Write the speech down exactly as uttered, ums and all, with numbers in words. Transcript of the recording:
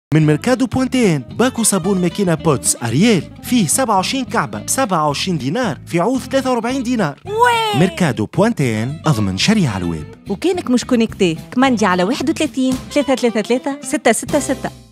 من ميركادو بوانتين باكو صابون ماكينة بوتس أريال فيه سبعة وعشرين كعبة سبعة وعشرين دينار في عوض ثلاثة وأربعين دينار. وي ميركادو بوانتين أضمن شريعة الويب. وكانك مش كونكتي كماندي على واحد وثلاثين ثلاثة ثلاثة ثلاثة ستة ستة ستة.